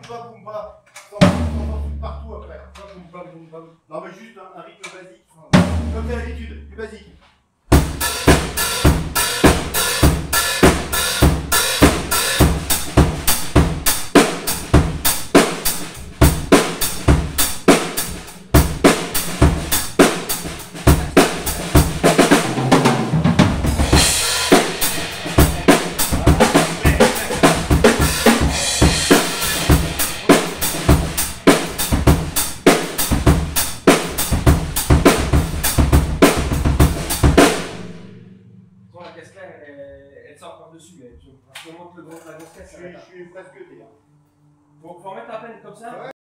boum pas. T'en partout après. Boum pas. Non mais juste un rythme basique. Comme d'habitude, plus basique. La casquette, elle sort par-dessus. Je monte la grosse caisse. Je suis presque terre. Faut remettre à peine comme ça. Ouais.